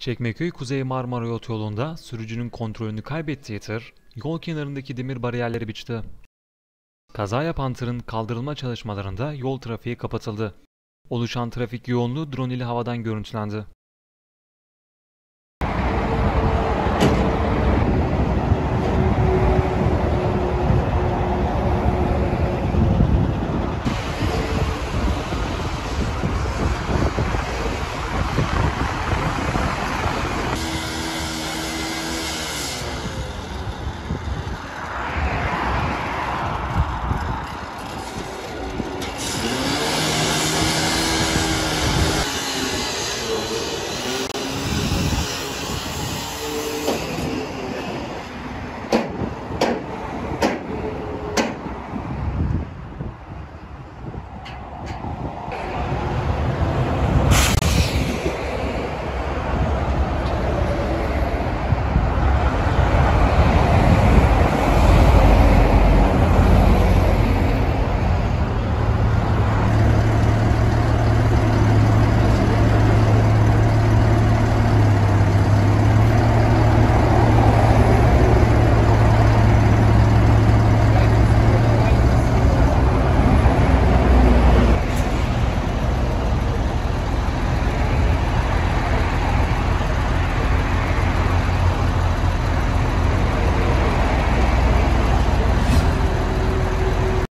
Çekmeköy Kuzey Marmara Otoyolu'nda sürücünün kontrolünü kaybettiği tır, yol kenarındaki demir bariyerleri biçti. Kaza yapan tırın kaldırılma çalışmalarında yol trafiği kapatıldı. Oluşan trafik yoğunluğu drone ile havadan görüntülendi.